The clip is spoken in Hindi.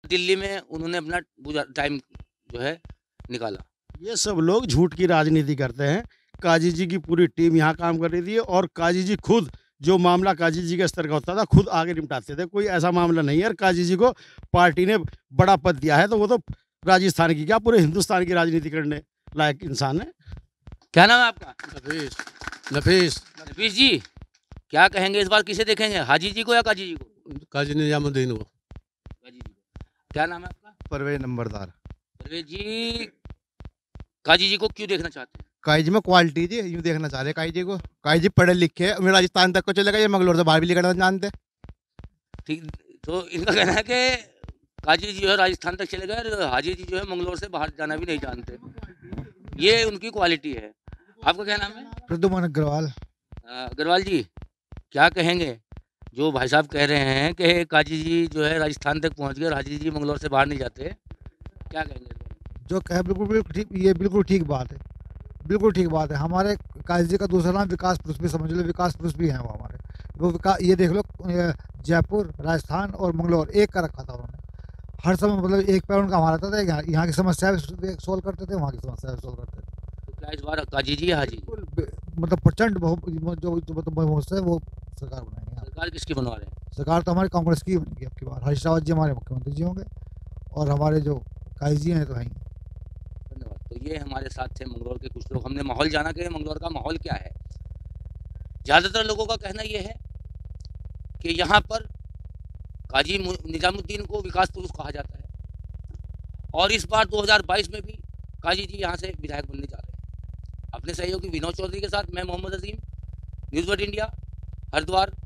दिल्ली में उन्होंने अपना टाइम जो है निकाला। ये सब लोग झूठ की राजनीति करते हैं। काजी जी की पूरी टीम यहाँ काम कर रही थी और काजी जी खुद जो मामला काजी जी के स्तर का होता था खुद आगे निपटाते थे। कोई ऐसा मामला नहीं है और काजी जी को पार्टी ने बड़ा पद दिया है तो वो तो राजस्थान की क्या पूरे हिंदुस्तान की राजनीति करने लायक इंसान है। क्या नाम है आपका? नफीस। नफीस। नफीस जी, क्या कहेंगे इस बार किसे देखेंगे, हाजी जी को या काजी जी को? काजी निजामुद्दीन को। काजी जी को। क्या नाम है आपका? परवेज नंबरदार। परवेज जी, काजी जी को क्यों देखना चाहते हैं? काजी जी में क्वालिटी जी यूँ देखना चाह रहे काजी जी को। काजी जी पढ़े लिखे उन्हें राजस्थान तक को चलेगा, ये मंगलोर से बाहर भी लिखना जानते। ठीक, तो इनका कहना है कि काजी जी जो है राजस्थान तक चले गए और हाजी जी जो है मंगलोर से बाहर जाना भी नहीं जानते, ये उनकी क्वालिटी है। आपका क्या नाम है? प्रद्युमन अग्रवाल। अग्रवाल जी, क्या कहेंगे जो भाई साहब कह रहे हैं कि काजी जी जो है राजस्थान तक पहुंच गए और हाजी जी मंगलोर से बाहर नहीं जाते, क्या कहेंगे? जो कहे बिल्कुल बिल्कुल ठीक, ये बिल्कुल ठीक बात है, बिल्कुल ठीक बात है। हमारे काजी जी का दूसरा नाम विकास पुरुष भी समझ लो, विकास पुरुष भी हैं वो हमारे। वो ये देख लो, जयपुर, राजस्थान और मंगलोर एक का रखा था उन्होंने। हर समय मतलब एक पैर उनका हमारा रहता था, यहाँ की समस्या भी सोल्व करते थे, वहाँ की समस्या भी सोल्व करते थे। तो क्या इस बार काजी जी या हाजी? मतलब प्रचंड जो मतलब मुझसे वो सरकार बनाएंगे। सरकार किसकी बनवा रहे हैं? सरकार तो हमारी कांग्रेस की बनेगी अब की बार। हरीश रावत जी हमारे मुख्यमंत्री जी होंगे और हमारे जो काजी जी हैं तो हैं। धन्यवाद। तो ये हमारे साथ थे मंगलौर के कुछ लोग। हमने माहौल जाना कि मंगलौर का माहौल क्या है। ज़्यादातर लोगों का कहना यह है कि यहाँ पर काजी निजामुद्दीन को विकास पुरुष कहा जाता है और इस बार 2022 में भी काजी जी यहाँ से विधायक बनने जा रहे हैं। अपने सहयोगी विनोद चौधरी के साथ मैं Mohammad Azim, news world India, Haridwar,